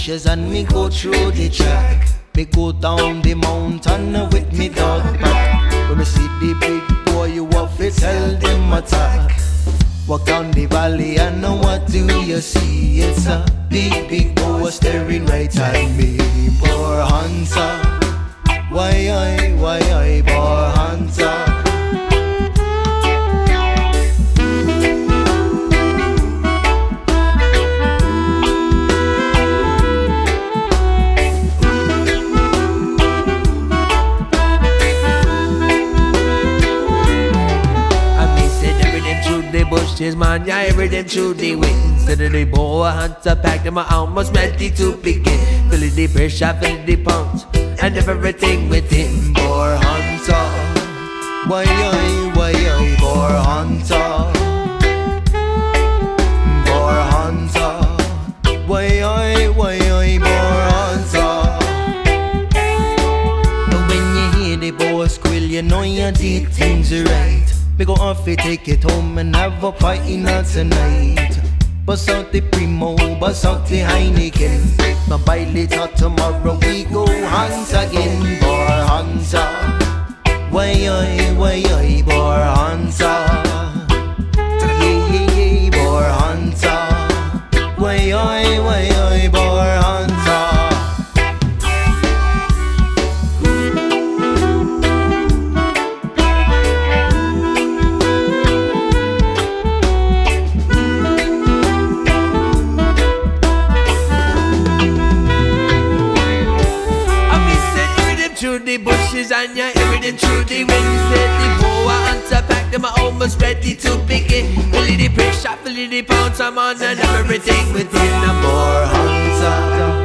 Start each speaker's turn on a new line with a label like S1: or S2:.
S1: bushes and me go through the track. Me go down the mountain with me dog pack. When me see the big boy, you have to tell them attack. Walk down the valley and know what do you see? It's a big boy staring right at me. Poor hunter, why poor hunter?
S2: The bushes, man, yeah, I hear them through the wind. Instead of the boa hunter pack, them are almost ready to begin. Feeling the pressure, feeling the pounds, and everything within.
S1: Poor hunter, why poor hunter? Poor hunter, why poor hunter? But when you hear the boa squeal, you know you did things right. We go off and take it home and have a party night tonight. Bust out the Primo, bust out the Heineken. My bite out tomorrow, we go hunt again. Poor hunter, why poor hunter? Yeah, poor hunter, why poor hunter?
S2: Through the bushes and you're hearing through the wind. Said the boa hunter pack, them are almost ready to begin. Feeling the pressure, feeling the pounds, I'm on and everything within.
S1: A poor hunter,